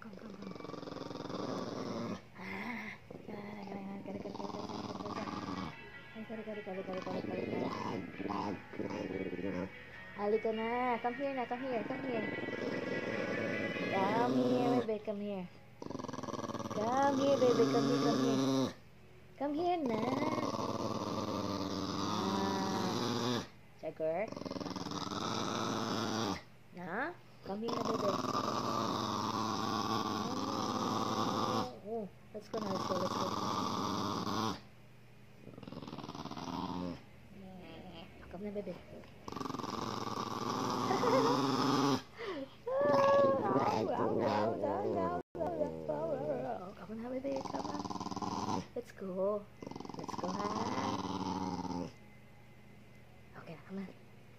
Alika na, come here na, come here. Come here, baby, come here. Come here, baby, come here. Come here na. Jagger. Na? Come here na, baby. Oh, let's go. Come na, baby. Come on, baby, come on. Let's go, ha. Okay, come on.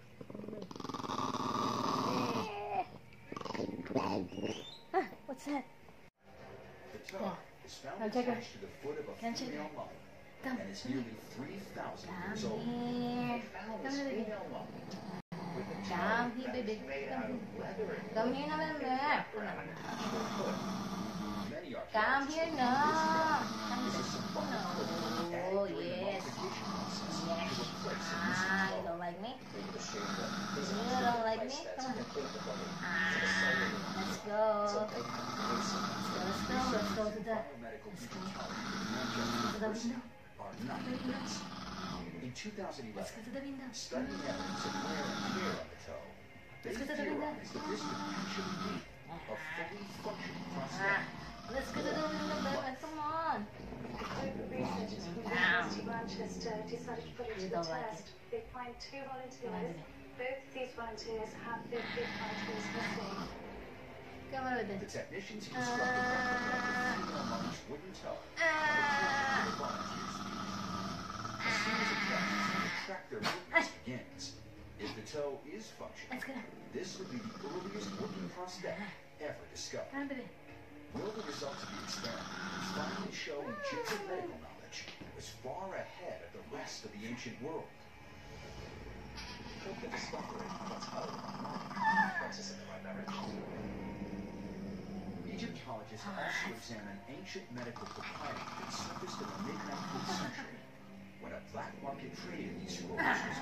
What's that? The toe is found attached to the foot of a female lump, and is nearly 3,000 years old. They found this female lump with a toe that is made out of leather and Come here na, baby. many are Come here na. This is some Oh, yes. You don't like me? You don't like me? Come on. Let's go. Let's go to the window. are not evidence. In 2011, Let's go to the window. studying evidence of wear and tear on the toe, they Let's go to the window. theorized that this could actually be a fully functioning prosthetic. Let's go to the window, baby. Come on. A group of researchers from University of Manchester decided to put it to the test. They find 2 volunteers. Both of these volunteers have their big volunteers missing. Come on, baby. The technicians constructed the female monk's wooden toe and the volunteers. As soon as it does, to track their movements begins. If the toe is functional, Let's go. this would be the earliest working prosthetic ever discovered. Come on, baby. Will the results of the experiment finally show Egyptian medical knowledge was far ahead of the rest of the ancient world? Could the discovery of a toe points us in the right direction? Egyptologists also examine ancient medical propriety that surfaced in the mid-19th century, when a black market trade in these scrolls was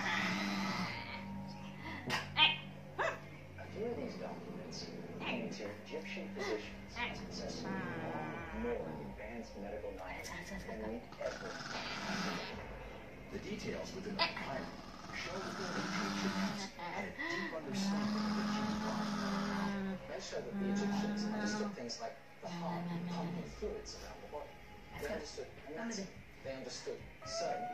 A few of these documents point to Egyptian physicians as possessing more advanced medical knowledge than we ever. The details within the papyrus show that the ancient Egyptians had a deep understanding of the human body. They show that the Egyptians understood things like the heart pumping fluids around the body. They understood anatomy. They understood certain